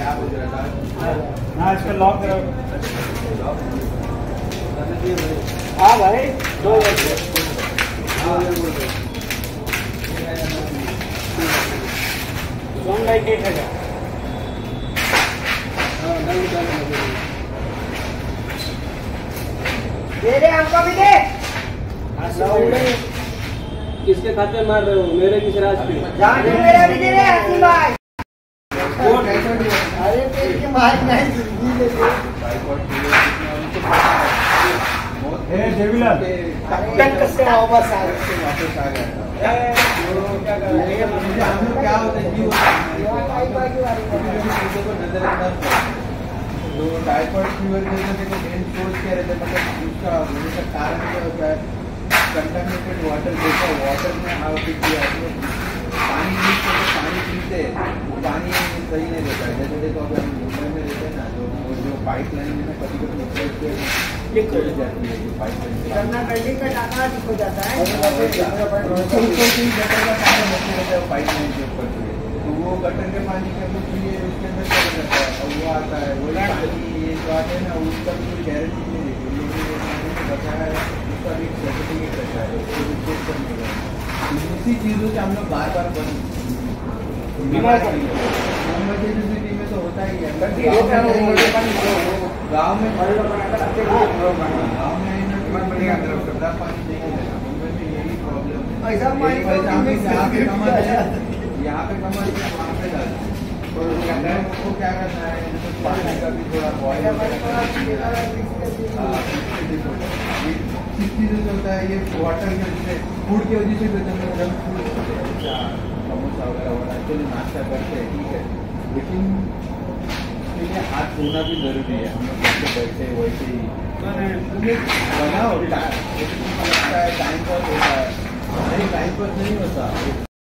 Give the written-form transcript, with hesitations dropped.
हाँ इसका लॉक करो। हाँ भाई 2 लाइट है दे रे हमको भी दे। किसके खाते मार रहे हो? मेरे किस राज पे? मेरा भी दे रहे हसीम भाई। अरे तेरे के भाई नहीं जेबिला टक से वापस आ गए। क्या होता है तो टाइफाइड फीवर के देखो मेन सोर्स क्या रहता है, मतलब उसका होने का कारण क्या होता है? कंटामिनेटेड वाटर देखो, वाटर में पानी पीते वो पानी सही नहीं रहता है। जैसे देखो अगर हम मुंबई में रहते हैं ना, तो जो पाइप लाइन में कभी कभी लीक हो जाती है, जो पाइप लाइन बिल्डिंग का टाका लीक हो जाता है। पाइप लाइन के ऊपर तो वो गटर के पानी के अंदर पिए, उसके अंदर क्या रहता है और वो आता है वो पानी, ये जो आते हैं ना उसका भी कोई गारंटी नहीं देती, लेकिन वो पानी में बताया है उसका भी सर्टिफिकेट रहता है, उसको भी चेक करने का। इसी चीज़ों से हम लोग बार बार बीमार इमरजेंसी में तो होता ही है। गाँव में पानी नहीं रहता, मुंबई में यही प्रॉब्लम है। यहाँ पे कमर वहाँ पे डालते हैं, तो उसको क्या करना है, पानी का भी थोड़ा बॉयल चीज़ें जो होता है ये वाटर की वजह से, फूड की वजह से जंक फूड समोसा वगैरह वाला चलो नाश्ता करते हैं ठीक है, लेकिन इसके लिए हाथ धोना भी जरूरी है। हम लोग जैसे बैठे वैसे ही बनाओ, टाइम पास होता है, नहीं टाइम पास नहीं होता।